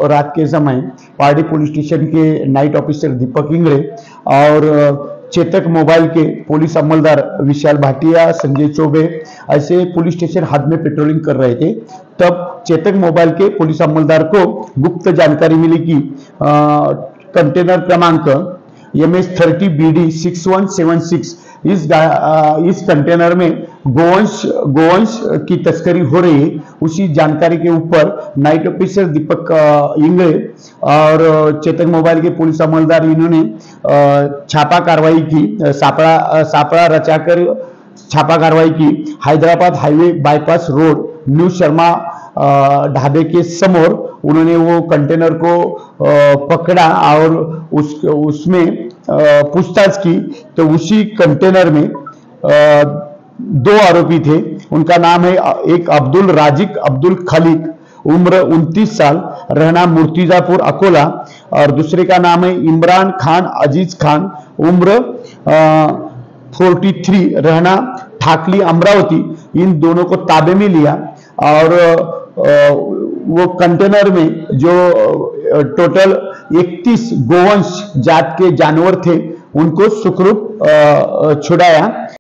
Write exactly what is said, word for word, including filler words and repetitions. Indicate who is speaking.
Speaker 1: रात के समय पारडी पुलिस स्टेशन के नाइट ऑफिसर दीपक इंगड़े और चेतक मोबाइल के पुलिस अमलदार विशाल भाटिया, संजय चौबे ऐसे पुलिस स्टेशन हद में पेट्रोलिंग कर रहे थे। तब चेतक मोबाइल के पुलिस अमलदार को गुप्त जानकारी मिली कि कंटेनर क्रमांक M H thirty B D six one seven six इस इस कंटेनर में गोवंश गोवंश की तस्करी हो रही है। उसी जानकारी के ऊपर नाइट ऑफिसर दीपक इंगड़े और चेतक मोबाइल के पुलिस अमलदार इन्होंने छापा कार्रवाई की, सापड़ा सापड़ा रचाकर छापा कार्रवाई की। Hyderabad highway bypass road new Sharma ढाबे के समोर उन्होंने वो कंटेनर को पकड़ा और उस उसमें पूछताछ की तो उसी कंटेनर में दो आरोपी थे। उनका नाम है एक अब्दुल राजिक अब्दुल खलीक, उम्र उनतीस साल, रहना मूर्तिजापुर अकोला, और दूसरे का नाम है इमरान खान अजीज खान, उम्र फोर्टी थ्री, रहना ठाकली अमरावती। इन दोनों को ताबे में लिया और वो कंटेनर में जो टोटल इकतीस गोवंश जात के जानवर थे उनको सुखरूप छुड़ाया।